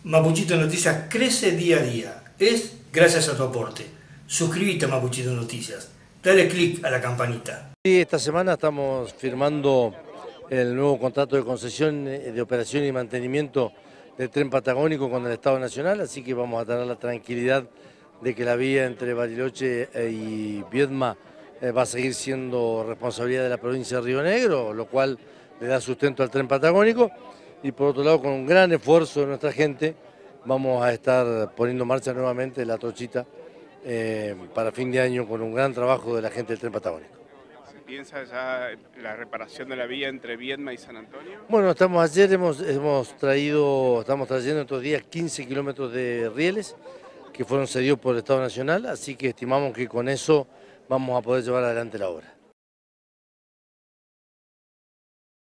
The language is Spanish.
Mapuchito Noticias crece día a día. Es gracias a tu aporte. Suscríbete a Mapuchito Noticias. Dale click a la campanita. Sí, esta semana estamos firmando el nuevo contrato de concesión de operación y mantenimiento del tren patagónico con el Estado Nacional, así que vamos a tener la tranquilidad de que la vía entre Bariloche y Viedma va a seguir siendo responsabilidad de la provincia de Río Negro, lo cual le da sustento al tren patagónico. Y por otro lado, con un gran esfuerzo de nuestra gente, vamos a estar poniendo en marcha nuevamente la trochita para fin de año con un gran trabajo de la gente del tren patagónico. ¿Se piensa ya en la reparación de la vía entre Viedma y San Antonio? Bueno, estamos trayendo estos días 15 kilómetros de rieles que fueron cedidos por el Estado Nacional, así que estimamos que con eso vamos a poder llevar adelante la obra.